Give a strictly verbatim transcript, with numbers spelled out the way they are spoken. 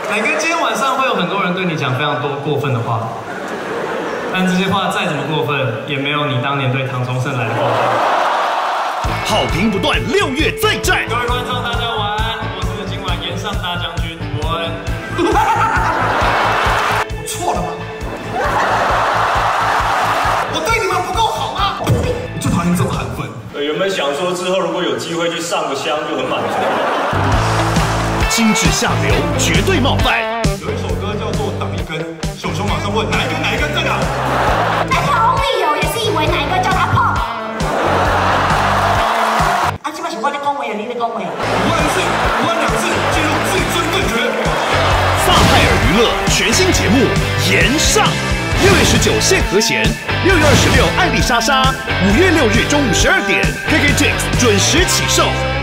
奶哥，今天晚上会有很多人对你讲非常多过分的话，但这些话再怎么过分，也没有你当年对唐崇盛来的过分。 好评不断，六月再战。 各位观众，大家晚安，我是今晚岩上大将军伯恩。 我错了吗？我对你们不够好吗？我就讨厌这种韩粉。 原本想说之后如果有机会去上个香就很满足。 精致下流，绝对冒犯。 有一首歌叫做《挡一根》，熊熊马上问哪一根哪一根在哪？ 那条 Only 有也是以为哪一个叫他碰。啊，这把是我的恭维，你的恭维。 五万次，五万两次，进入至尊对决。 萨泰尔娱乐全新节目《岩上》，六月十九谢和弦，六月二十六艾丽莎莎，五月六日中午十二点 ，K K Tix 准时起售。